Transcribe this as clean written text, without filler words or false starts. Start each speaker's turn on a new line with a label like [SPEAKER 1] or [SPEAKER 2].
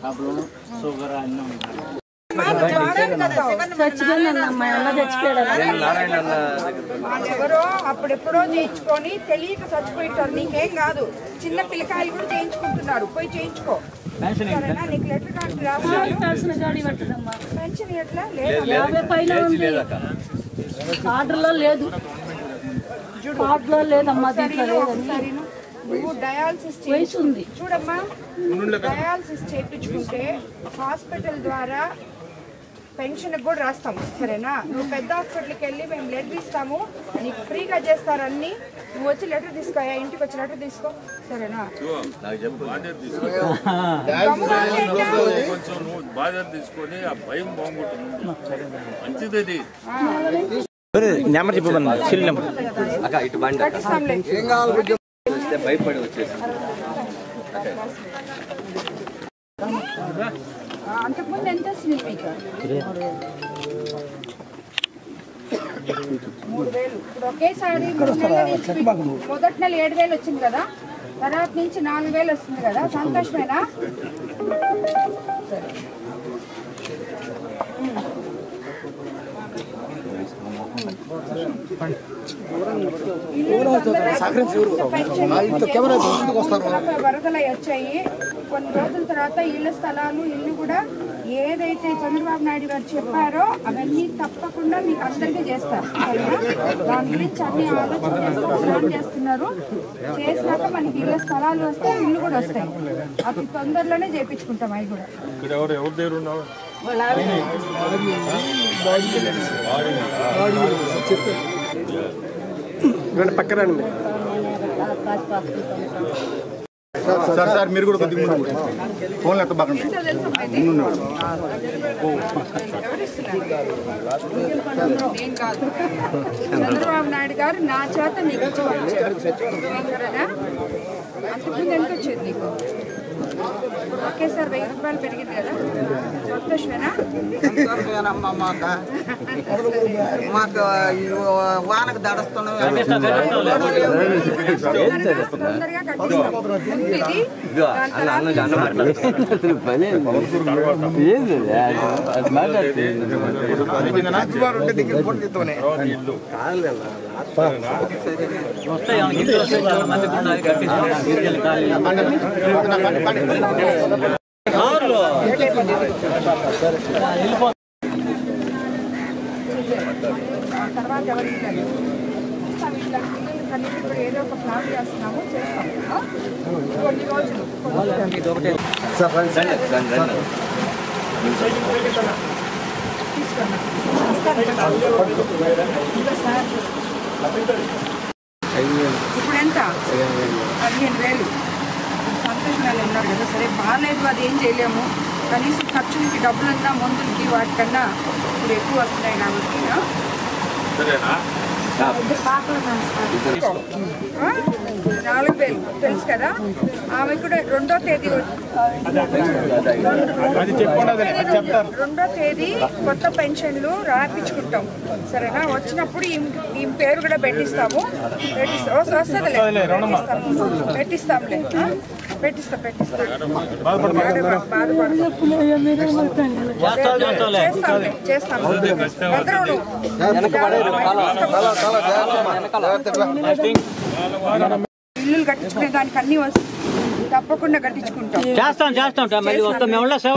[SPEAKER 1] Problem sugar అన్నీ ఉంటాయి.
[SPEAKER 2] ఎవరో అప్పుడెప్పుడో చేయించుకొని తెలియక చచ్చిపోయింటారు. నీకేం కాదు, చిన్న పిల్లకాయలు కూడా చేయించుకుంటున్నారు. పోయి చేయించుకో. నీకు లెటర్ పెన్షన్ ఎట్లా
[SPEAKER 3] ఆర్డర్లో లేదు, ఆర్డర్లో లేదమ్మా.
[SPEAKER 2] నువ్వు డయాలసిస్
[SPEAKER 3] వయసు ఉంది
[SPEAKER 2] చూడమ్మా. డయాలసిస్ చేయించుకుంటే హాస్పిటల్ ద్వారా పెన్షన్ కూడా రాస్తాము, సరేనా? నువ్వు పెద్ద హాస్పిటల్కి వెళ్ళి మేము లెటర్ ఇస్తాము, నీకు ఫ్రీగా చేస్తారు అన్ని. నువ్వు వచ్చి లెటర్ తీసుకో, ఇంటికి వచ్చి లెటర్ తీసుకో, సరేనా?
[SPEAKER 4] బాధ్యత తీసుకొని ఆ భయం బాగుంటుంది. మంచిది
[SPEAKER 1] నెంబర్ చెప్పమన్నా, సిల్ నెంబర్
[SPEAKER 4] ఇటు బండి భయపడి వచ్చేసి
[SPEAKER 2] అంతకుముందు ఎంత వచ్చింది మీకు? 3,000. ఇప్పుడు ఒకేసారి 3 నెలలు మొదటి నెల 7,000 వచ్చింది కదా, తర్వాత నుంచి 4,000 వస్తుంది కదా, సంతోషమేనా? సరే. వరదలు వచ్చాయి. కొన్ని రోజుల తర్వాత ఇళ్ల స్థలాలు ఇల్లు కూడా ఏదైతే చంద్రబాబు నాయుడు గారు చెప్పారో అవన్నీ తప్పకుండా మీకు అందరికీ చేస్తారు. దాని గురించి అన్ని ఆలోచన ప్లాన్ చేస్తున్నారు. చేసినాక మనకి ఇళ్ల స్థలాలు వస్తాయి, ఇల్లు కూడా వస్తాయి. అతి తొందరలోనే చేయించుకుంటాం. అవి కూడా
[SPEAKER 5] పక్కనండి సార్. మీరు కూడా కొద్దిగా ఫోన్ లెక్క బాగా
[SPEAKER 2] చంద్రబాబు నాయుడు గారు నా చేత నీకు సరేనా? అంతకుముందు ఎంత వచ్చేది నీకు? ఒకేసారి 1,000 రూపాయలు పెరిగింది కదా, సంతోషమేనా?
[SPEAKER 6] మాకు వానకు దడుస్తున్నాం.
[SPEAKER 2] తొందరగా కట్టిస్తాం. తర్వాత ఎవరికి ఇప్పుడు ఏదో ఒక ప్లాన్ చేస్తున్నాము, చేస్తాము కొన్ని రోజులు. ఇప్పుడు ఎంత? 15,000. సంతోషంగా ఉన్నారు కదా, సరే బాగాలేదు, అది ఏం చేయలేము. కనీసం ఖర్చులకి డబ్బులన్నా మందులకి వాటికన్నా ఇప్పుడు ఎక్కువ వస్తున్నాయి కాబట్టి 4,000 తెలుసు కదా. ఆమె కూడా 2వ తేదీ కొత్త పెన్షన్లు రాయించుకుంటాం, సరేనా? వచ్చినప్పుడు ఈ పేరు కూడా పెట్టిస్తాము. వస్తుందిలే, పెట్టిస్తాంలే. చేస్తాము. ఇల్లు కట్టించుకునే దానికి అన్ని తప్పకుండా కట్టించుకుంటాం.